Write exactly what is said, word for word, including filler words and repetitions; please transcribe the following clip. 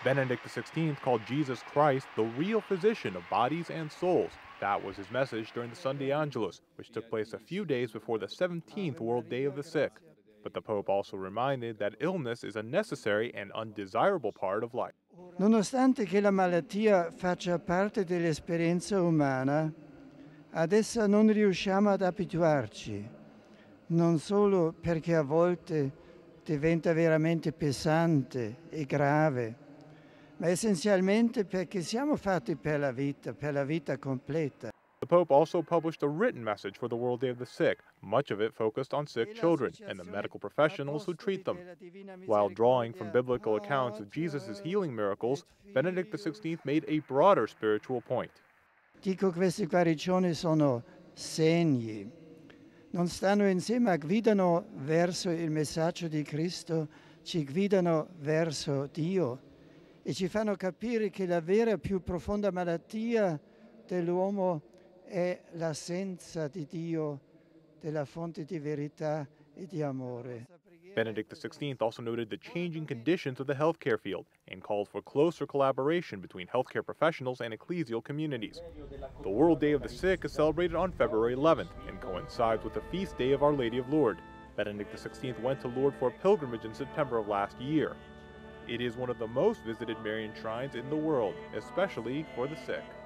Benedict the sixteenth called Jesus Christ the real physician of bodies and souls. That was his message during the Sunday Angelus, which took place a few days before the seventeenth World Day of the Sick. But the Pope also reminded that illness is a necessary and undesirable part of life. Nonostante che la malattia faccia parte dell'esperienza umana, ad essa non riusciamo ad abituarci, non solo perché a volte diventa veramente pesante e grave, ma essenzialmente perché siamo fatti per la vita, per la vita completa. The Pope also published a written message for the World Day of the Sick, much of it focused on sick children and the medical professionals who treat them. While drawing from biblical accounts of Jesus' healing miracles, Benedict the sixteenth made a broader spiritual point. Dico, queste guarigioni sono segni, non stanno insieme, ma guidano verso il messaggio di Cristo, ci guidano verso Dio e ci fanno capire che la vera e più profonda malattia dell'uomo è l'assenza di Dio, della fonte di verità e di amore. Benedict the sixteenth also noted the changing conditions of the healthcare field and called for closer collaboration between healthcare professionals and ecclesial communities. The World Day of the Sick is celebrated on February eleventh and coincides with the feast day of Our Lady of Lourdes. Benedict the sixteenth went to Lourdes for a pilgrimage in September of last year. It is one of the most visited Marian shrines in the world, especially for the sick.